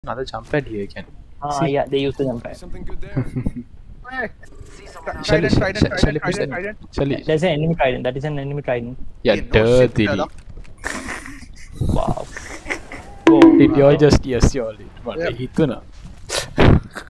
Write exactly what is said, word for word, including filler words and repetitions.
another jump pad here again. Ah, See? yeah, they use the jump pad. Something good there. Shelly, Trident, Trident, Shelly, Shelly, Trident, please Trident, let me. Trident. Shelly. There's an enemy trident. That is an enemy trident. Yeah, Hey, no shit, dirty. Sherlock. Wow. Did you all just yes, you all did. But Yep. hituna.